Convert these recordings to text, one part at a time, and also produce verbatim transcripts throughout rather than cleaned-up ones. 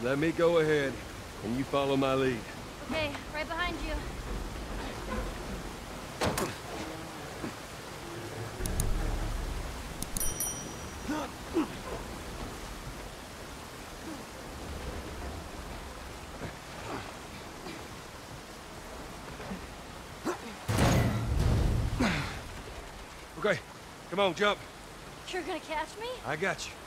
Let me go ahead, and you follow my lead. Okay, right behind you. Okay, come on, jump. You're gonna catch me? I got you.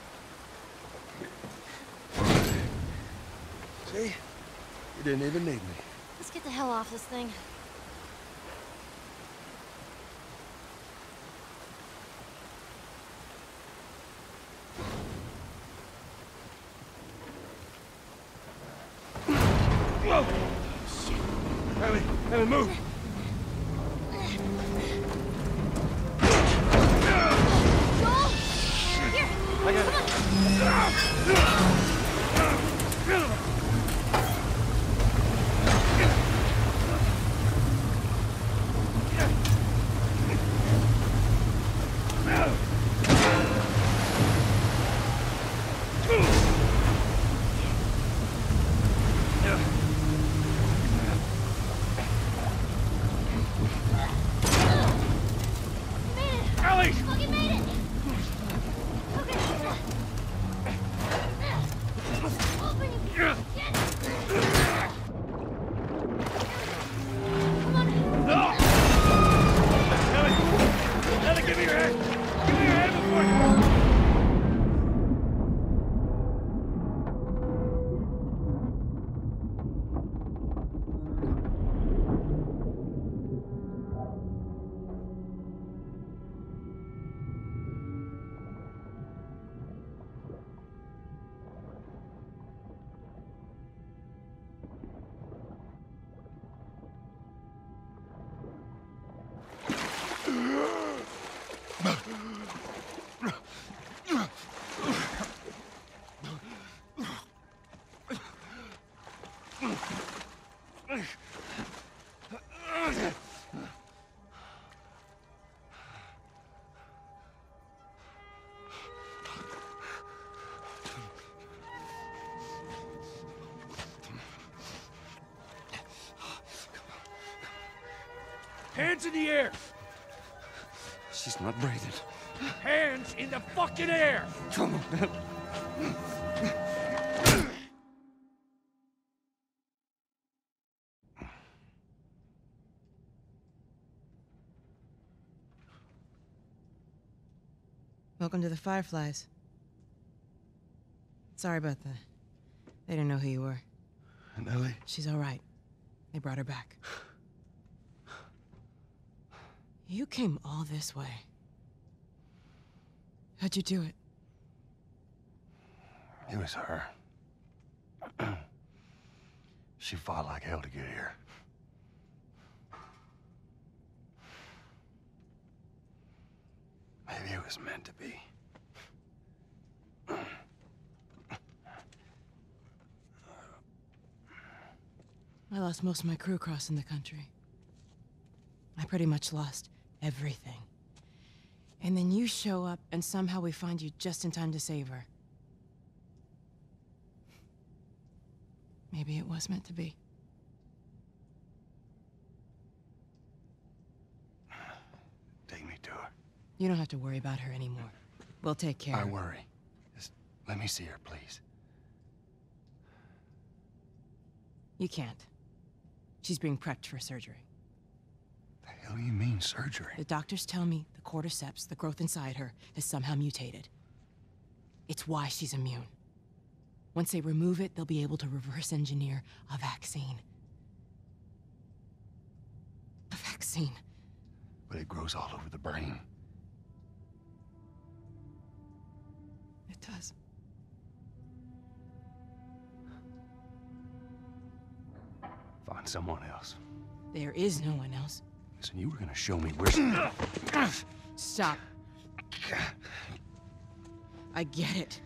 See? You didn't even need me. Let's get the hell off this thing. Whoa! Shit. Ellie, Ellie, move! Joel! Here! I got it. Fucking made it! Okay. Open it! Get it! Come on! Ellie! Ellie, give me your hand! Give me your hand before you... Hands in the air! She's not breathing. Hands in the fucking air! Come on. Welcome to the Fireflies. Sorry about that. They didn't know who you were. And Ellie? She's all right. They brought her back. You came all this way. How'd you do it? It was her. She fought like hell to get here. Maybe it was meant to be. I lost most of my crew crossing the country. I pretty much lost everything. And then you show up, and somehow we find you just in time to save her. Maybe it was meant to be. Take me to her. You don't have to worry about her anymore. We'll take care I of her. worry. Just let me see her, please. You can't. She's being prepped for surgery. The hell do you mean, surgery? The doctors tell me the cordyceps, the growth inside her, has somehow mutated. It's why she's immune. Once they remove it, they'll be able to reverse engineer a vaccine. A vaccine. But it grows all over the brain. It does. Find someone else. There is no one else. Listen, you were gonna show me where... Stop. I get it.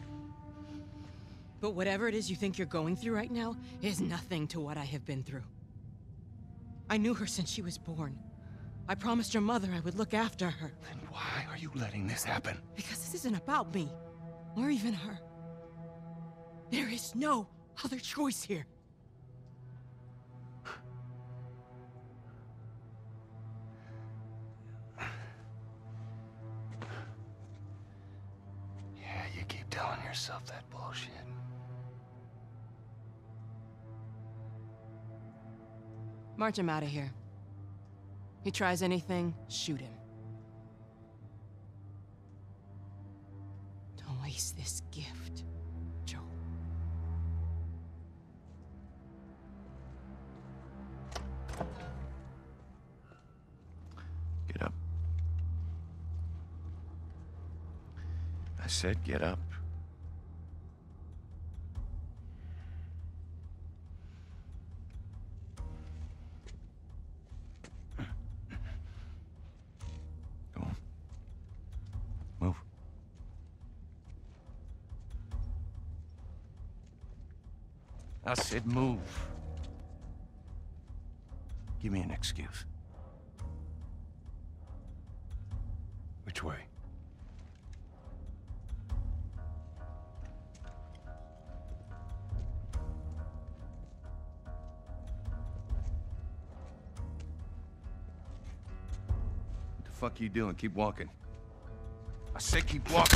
But whatever it is you think you're going through right now is nothing to what I have been through. I knew her since she was born. I promised your mother I would look after her. Then why are you letting this happen? Because this isn't about me, or even her. There is no other choice here. Yeah, you keep telling yourself that bullshit. March him out of here. He tries anything, shoot him. Don't waste this gift, Joel. Get up. I said get up. Go on. Move. I said move. Give me an excuse. Which way? What the fuck are you doing? Keep walking. I said keep walking.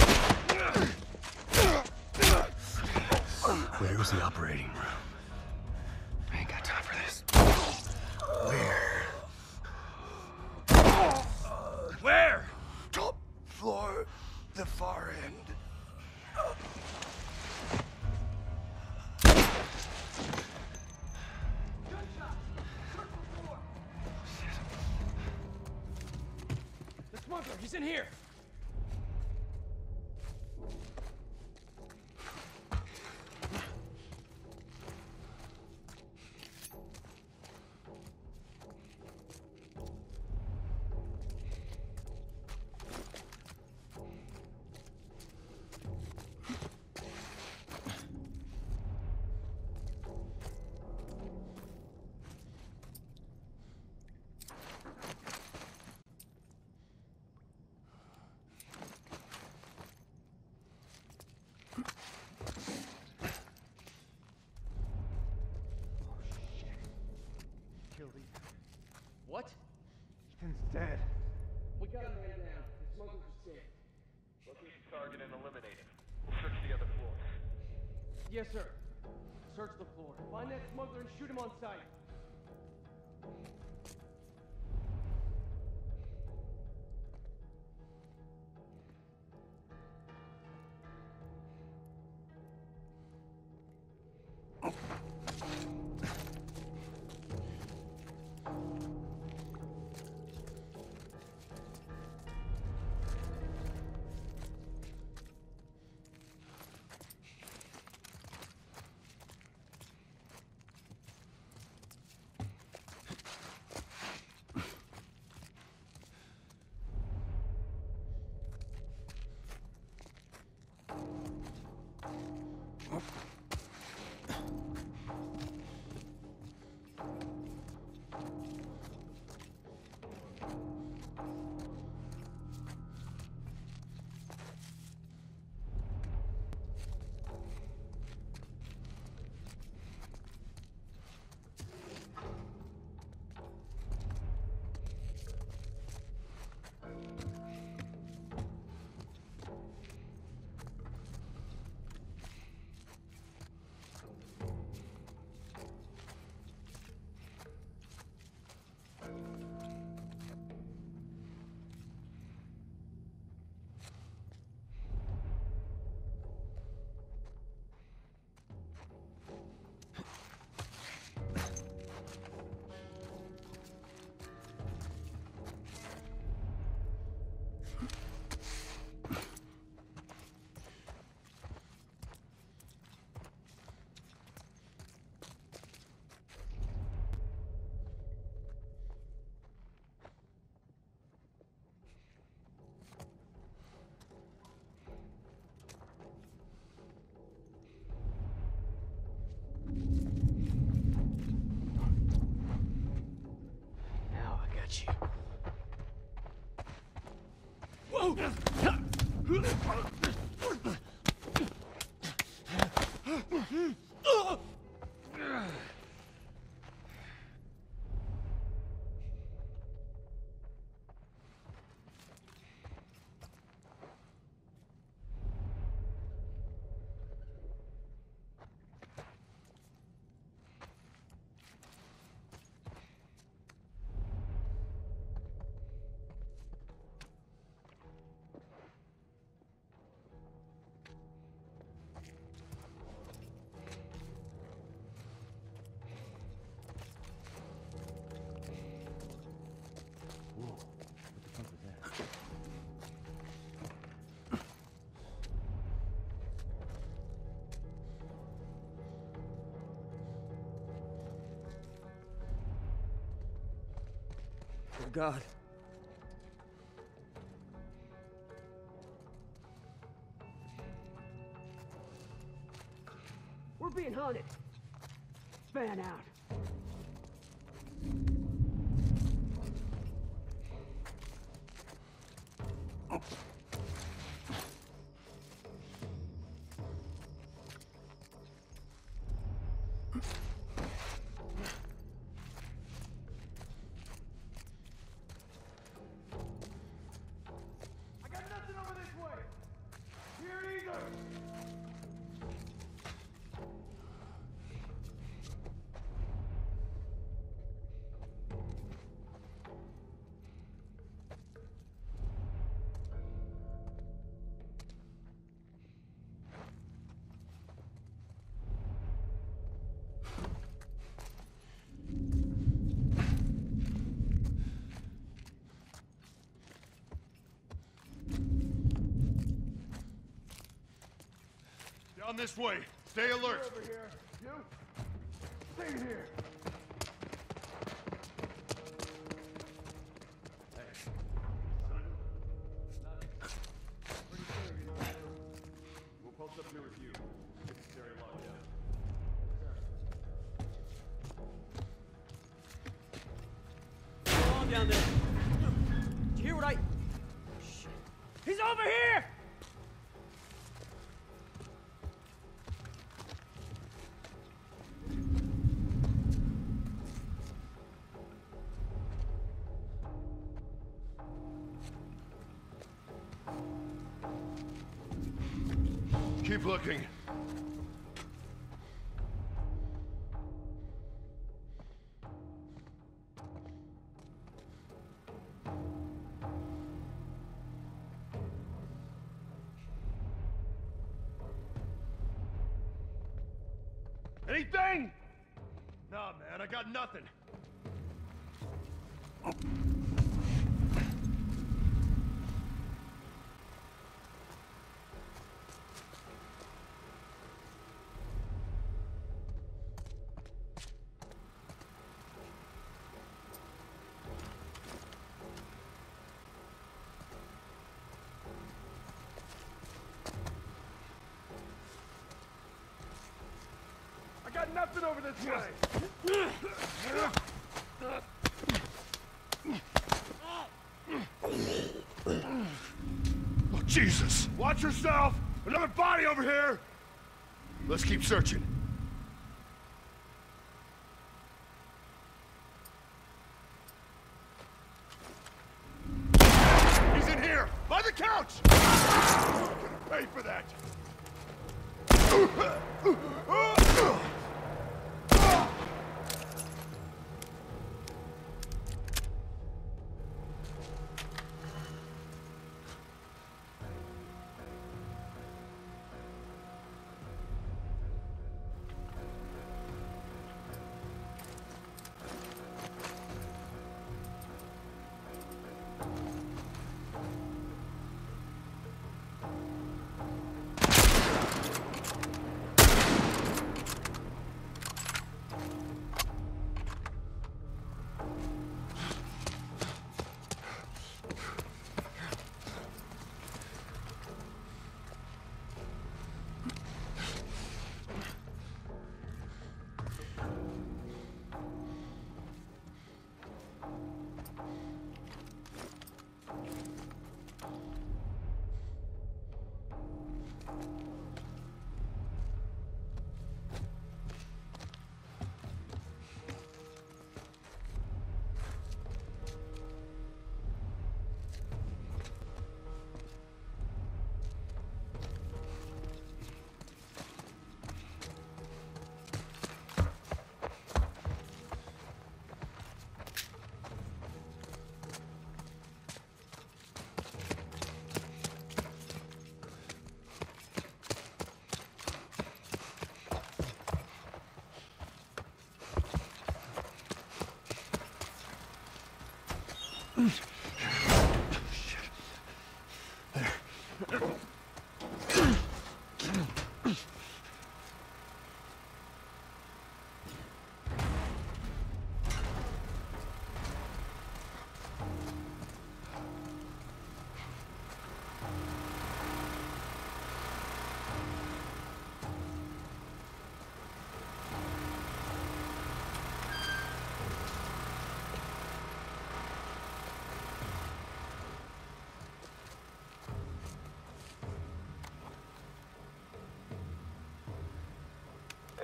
Where was the operating room? I ain't got time for this. Where? Where? Top floor, the far end. The smuggler, he's in here. What? Ethan's dead. We got a man down. The smuggler's escaped. Locate the target and eliminate him. We'll search the other floors. Yes, sir. Search the floor. Find that smuggler and shoot him on sight. Oh, God. We're being hunted. Fan out. I got nothing over this way. Here either. Down this way. Stay alert. Over here. You? Stay here. We'll post up here with you. Necessary lockdown. Go on down there. Did you hear what I... Shit. He's over here! Keep looking. Anything? Nah, man, I got nothing. I got nothing over this way. Oh, Jesus! Watch yourself! Another body over here! Let's keep searching. He's in here! By the couch! I'm gonna pay for that!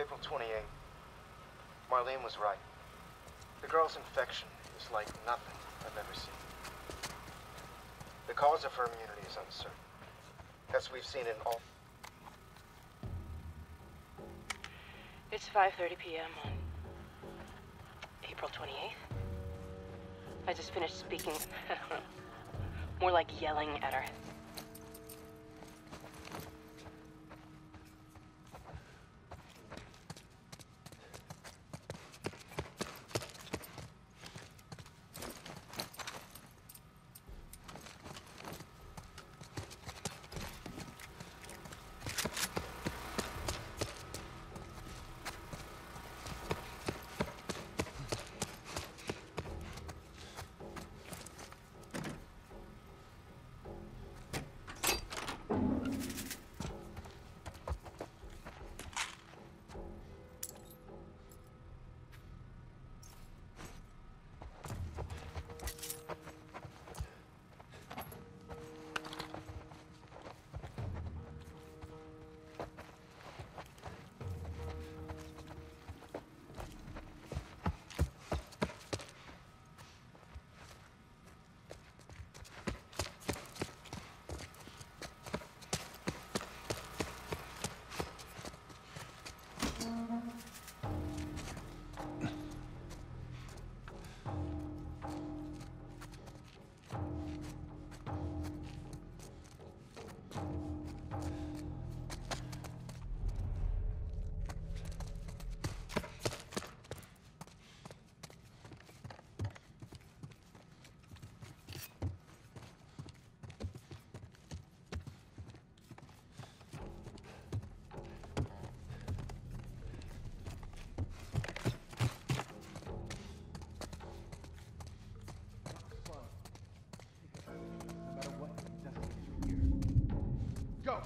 April twenty-eighth. Marlene was right. The girl's infection is like nothing I've ever seen. The cause of her immunity is uncertain, as we've seen in all... It's five thirty p m on April twenty-eighth. I just finished speaking. More like yelling at her. Go!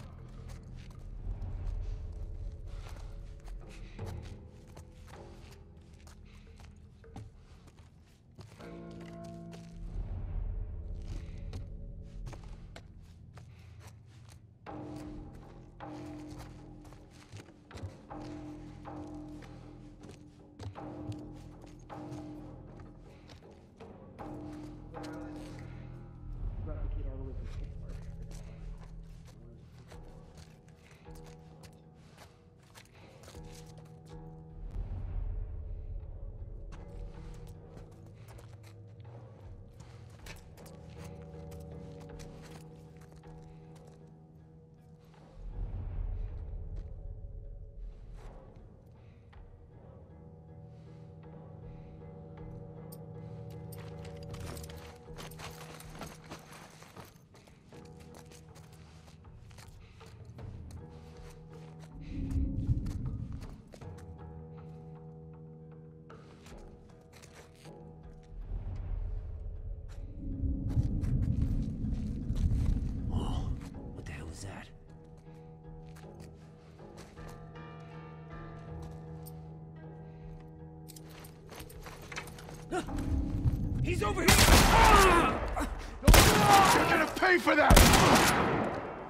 He's over here! Ah! You're gonna pay for that!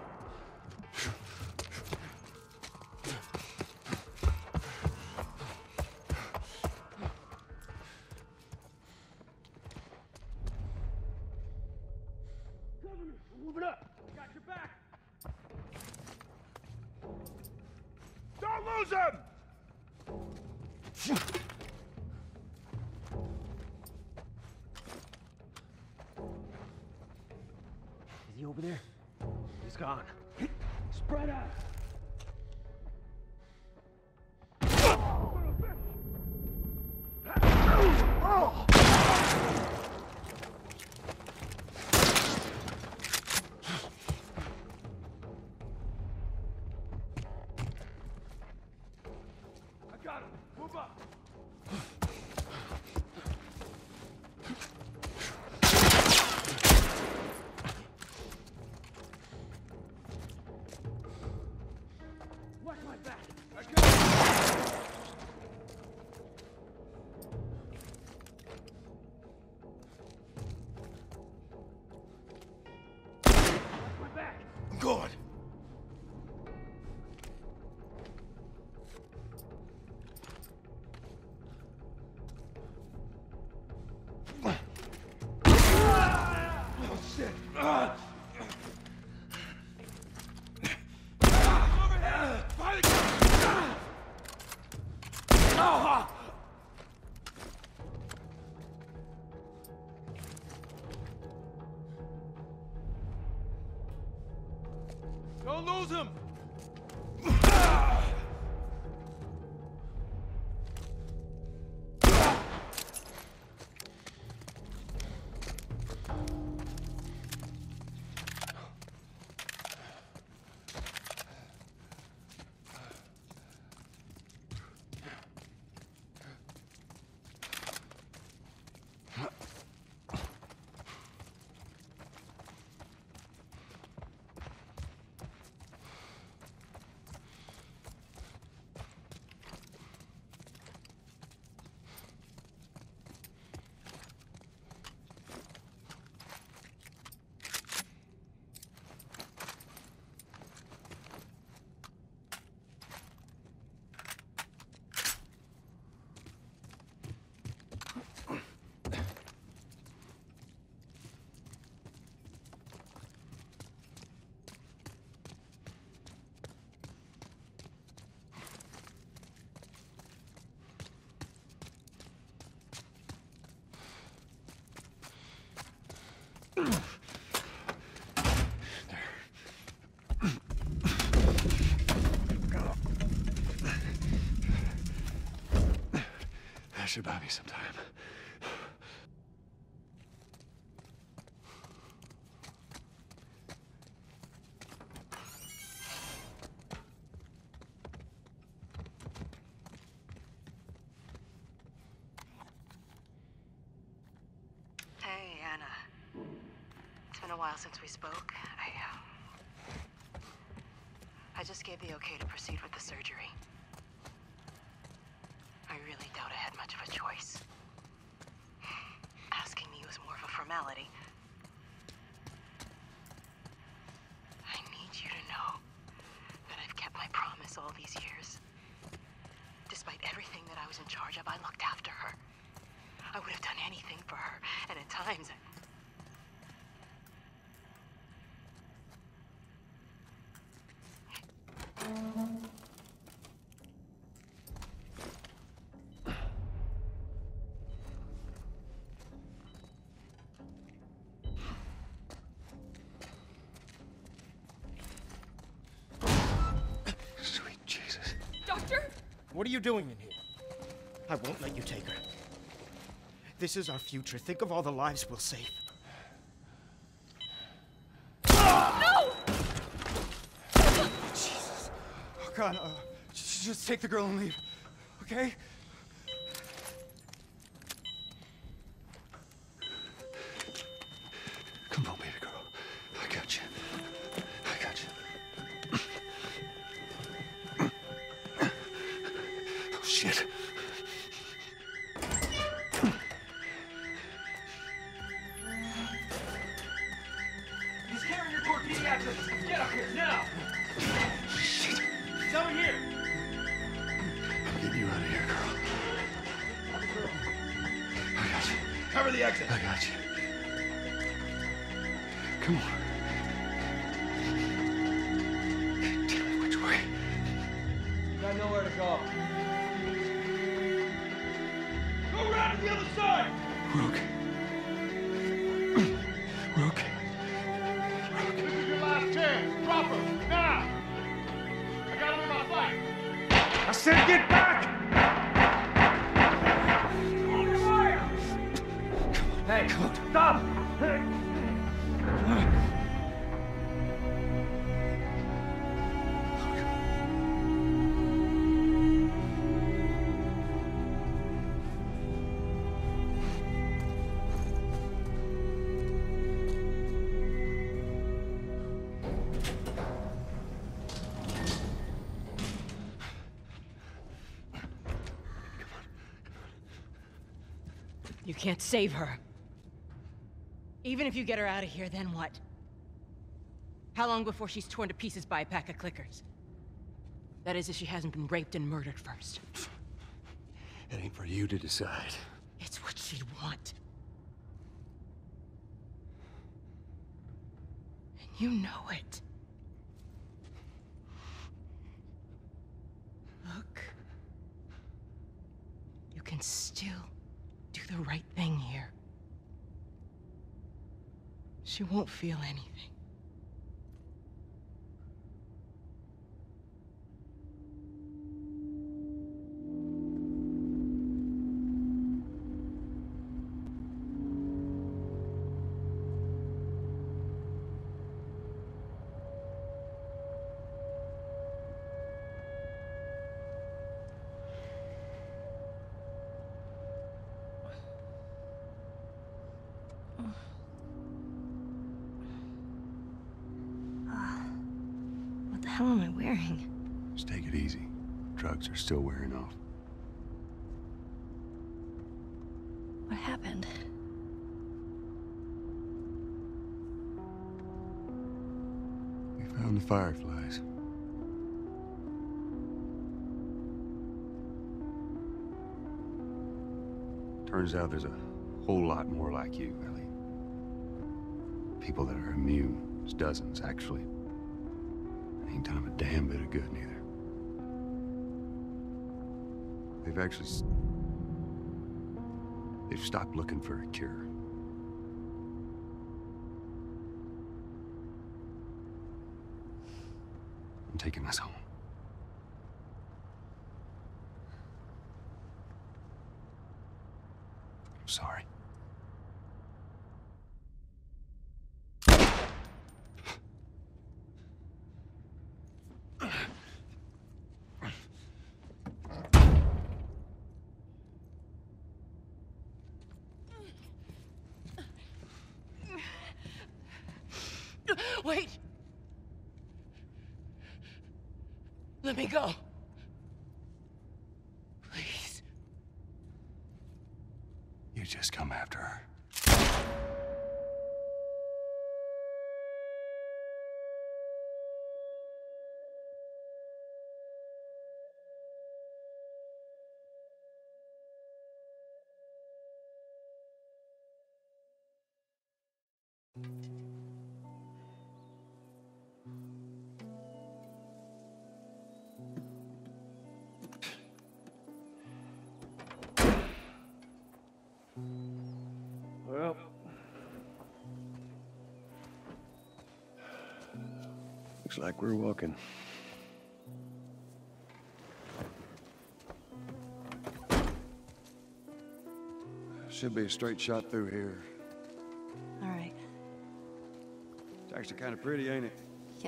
Cover me! We're moving up! Got your back! Don't lose him! Is he over there? He's gone. Spread out! I got him! Move up! Watch my back! I got him! Watch my back! Good! Don't lose him! That should buy me some time. Hey, Anna. It's been a while since we spoke. I, uh... I just gave the okay to proceed with the surgery. I really doubt I had much of a choice. Asking me was more of a formality. I need you to know that I've kept my promise all these years. Despite everything that I was in charge of, I looked after her. I would have done anything for her, and at times... I... Sweet Jesus. Doctor? What are you doing in here? I won't let you take her. This is our future. Think of all the lives we'll save. No! Jesus. Oh, God, uh, just, just take the girl and leave, okay? Come on, baby girl. I got you. I got you. Oh, shit. He's carrying your poor pediatrics! Get up here, now! Shit. He's over here! I'm getting you out of here, girl. I got you. Cover the exit. I got you. Come on. Tell me which way. You got nowhere to go. Go around to the other side! We're okay. We're okay. This is your last chance. Drop her, now! I got him in my sight. I said get back! Hey, Come on. stop! You can't save her. Even if you get her out of here, then what? How long before she's torn to pieces by a pack of clickers? That is, if she hasn't been raped and murdered first. It ain't for you to decide. It's what she'd want. You know it. Look. You can still do the right thing here. She won't feel anything. What the hell am I wearing? Just take it easy. Drugs are still wearing off. What happened? We found the fireflies. Turns out there's a whole lot more like you, Ellie. People that are immune. There's dozens, actually. Ain't done them a damn bit of good, neither. They've actually... s- They've stopped looking for a cure. I'm taking us home. I'm sorry. Wait! Let me go. Please. You just come after her. Well, Looks like we're walking. Should be a straight shot through here. All right. It's actually kind of pretty, ain't it? Yeah.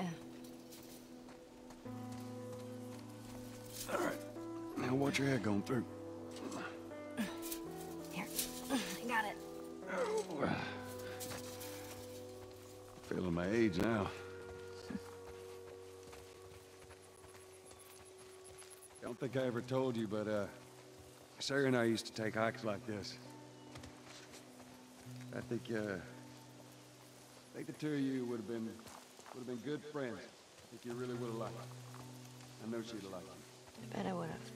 All right. Now watch your head going through. Here. I got it. Oh. Feeling my age now. Don't think I ever told you, but uh, Sarah and I used to take hikes like this. I think, uh, I think the two of you would have been, would have been good friends. I think you really would have liked her. I know she'd have liked you. I bet I would have.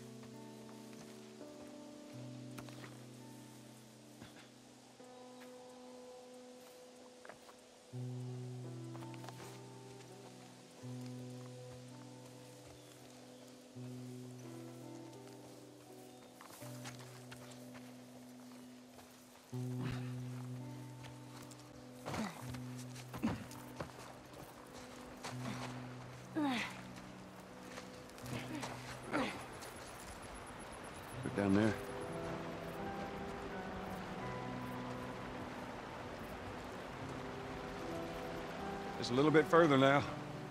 Look down there. Just a little bit further now.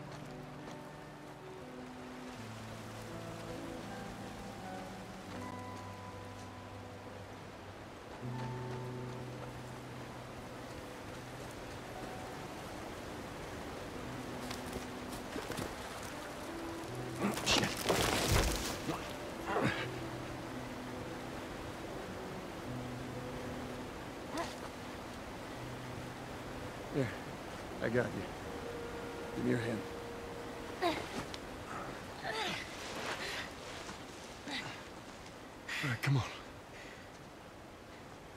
Here, I got you. Give me your hand. All right, come on.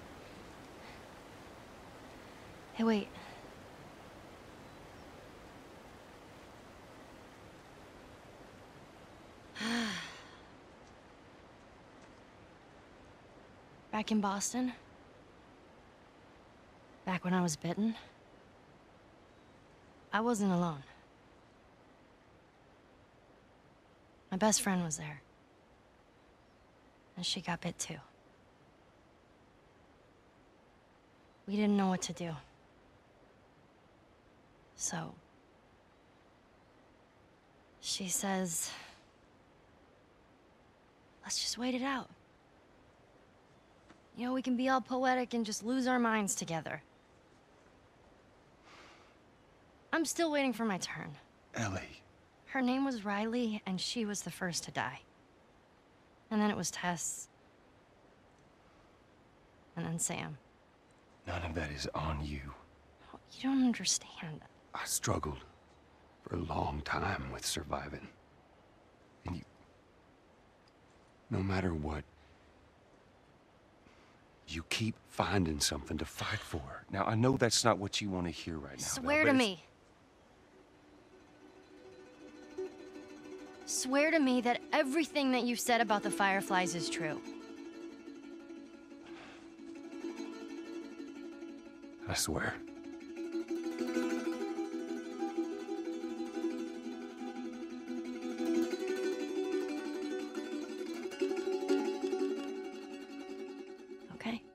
Hey, wait. Back in Boston. Back when I was bitten. I wasn't alone. My best friend was there. And she got bit too. We didn't know what to do. So... she says... let's just wait it out. You know, we can be all poetic and just lose our minds together. I'm still waiting for my turn. Ellie. Her name was Riley, and she was the first to die. And then it was Tess. And then Sam. None of that is on you. Oh, you don't understand. I struggled for a long time with surviving. And you... no matter what, you keep finding something to fight for. Now, I know that's not what you want to hear right now. Swear Belle, to but it's- me. Swear to me that everything that you said about the Fireflies is true. I swear. Okay?